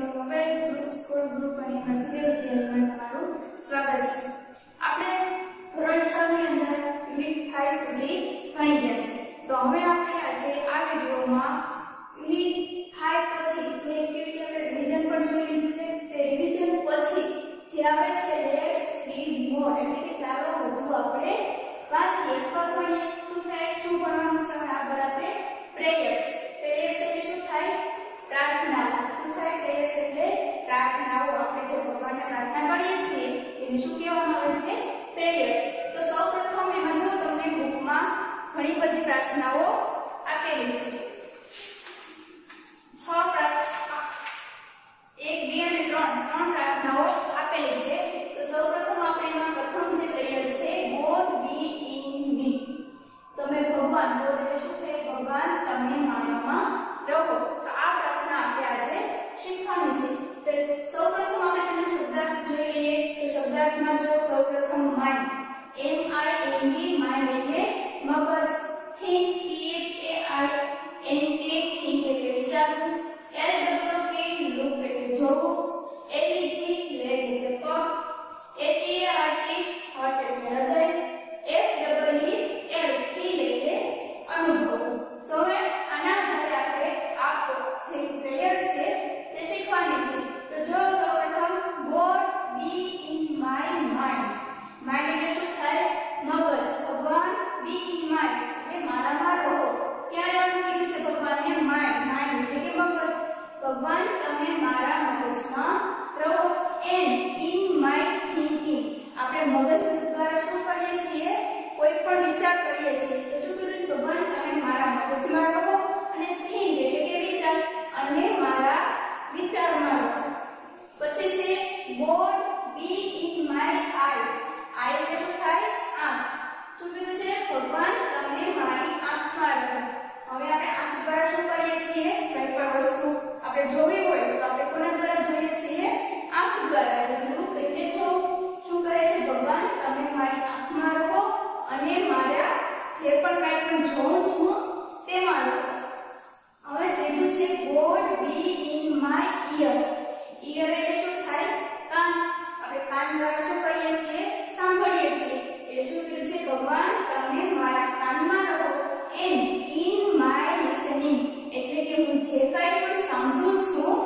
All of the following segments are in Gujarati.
મોબાઈલ ગ્રુપ સ્કૂલ ગ્રુપ અને મસીદે વિદ્યાલયમાં તમારું સ્વાગત છે। આપણે ધોરણ 6 ની અંદર યુનિટ 5 સુધી ભણી ગયા છે। તો હવે આપણે આજે આ વિડિયોમાં યુનિટ 5 પછી જે એક્ટિવિટી આપણે રિવિઝન પર જોઈ લીધું છે તે રિવિઝન પછી જે આવે છે લેટ્સ રીડ મોર એટલે કે ચાલો વધુ આપણે વાંચીએ અથવા ભણીએ। શું થાય શું ભણવાનું છે આગળ આપણે પ્રેયર્સ એટલે શું થાય प्रार्थना શું થાય પ્રેયર્સ એટલે પ્રાર્થનાઓ આપણે જે ભગવાનને પ્રાર્થના કરીએ છીએ એને શું કહેવામાં આવે છે પ્રેયર્સ। તો સૌપ્રથમ એમાં જો તમને બુકમાં ઘણી બધી પ્રાર્થનાઓ આપેલી છે 6 પ્રાર્થના 1 2 અને 3 પ્રાર્થનાઓ આપેલી છે। તો સૌપ્રથમ આપણે એમાં પ્રથમ જે પ્રેયર છે ગોડ બી ઇન મી તમે ભગવાન ગોડ એટલે શું છે ભગવાન તમે મારામાં રહો। તો આ પ્રાર્થના આપણે આજે શીખવાની છે। તો સૌપ્રથમ આપણે તેને શબ્દાર્થ જોઈ લઈએ। તો શબ્દાર્થમાં જો સૌપ્રથમ માઇન્ડ MIND માઇન્ડ એટલે મગજ, think THAINK think એટલે વિચારવું, LOOK look એટલે જોવું, LEG leg એટલે પગ, HEART heart એટલે હૃદય, FEEL feel એટલે અનુભવ। તો હવે આના આધારે આપણે આ જે પ્રેયર છે તે શીખવાની છે। તો જો સૌપ્રથમ God be in my mind mind એટલે શું થાય મગજ, ભગવાન બી ઇન માઇન્ડ એટલે મારામાં રહો। ક્યાં રહેવાનું કીધું છે ભગવાનને માઇન્ડ માઇન્ડ એટલે કે મગજ, ભગવાન તમે મારા મગજમાં રહો। એન્ડ ઇન માય થિંકિંગ આપણે મગજ દ્વારા શું કરીએ છીએ કોઈ પણ વિચાર કરીએ છીએ તો શું કીધું ભગવાન તમે મારા મગજમાં રહો અને થિંક એટલે કે વિચાર અને મારા વિચારમાં રહો। પછી છે God be in my eye eye એટલે શું થાય આંખ, શું કીધું છે ભગવાન તમે મારી આંખમાં રહો। હવે આપણે આંખ દ્વારા શું કરીએ છીએ કઈ પણ વસ્તુ આપણે જોવી હોય તો આપણે કોના દ્વારા જોઈએ છીએ આંખ દ્વારા। લુક એટલે જો શું કહે છે ભગવાન તમે મારી આંખમાં રહો અને મારા જે પણ કાઈ પણ જોઉં છું તેમાં રહો। હવે ત્રીજું છે God be in my ear ear એટલે શું થાય કાન, આપણે કાન દ્વારા શું કરીએ છીએ સાંભળીએ છીએ એટલે શું કીધું છે ભગવાન તમે મારા કાનમાં રહો એન્ડ ઇન માય લિસનિંગ એટલે કે હું જે કાઈ પણ સાંભળું છું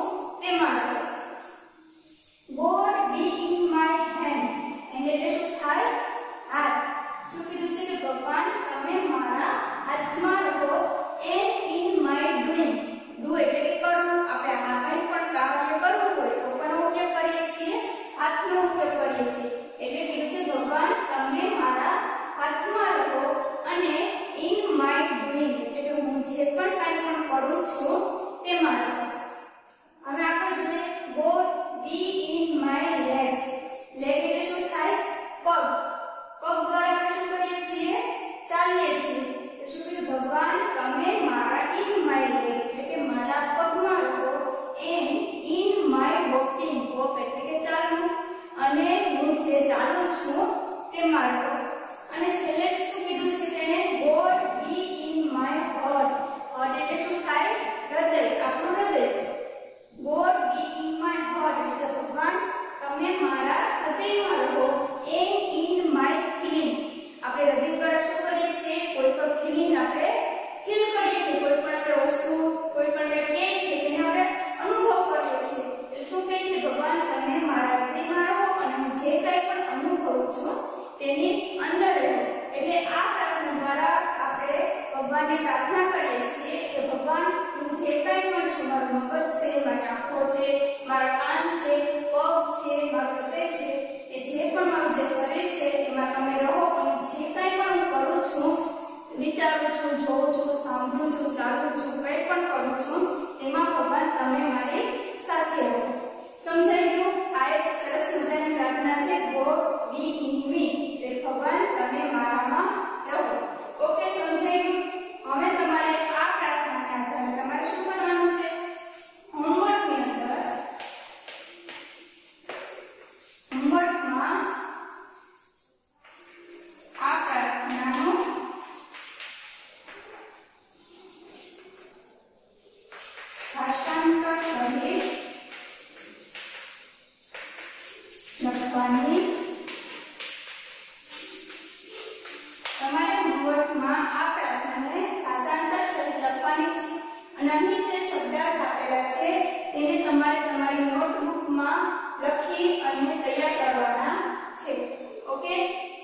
માં આ પ્રાર્થનાને ભાષાંતર સહિત લખવાની છે અને અહીં જે શબ્દાર્થ આપેલા છે તેને તમારે તમારી નોટબુકમાં લખી અને તૈયાર કરવાના છે. ઓકે.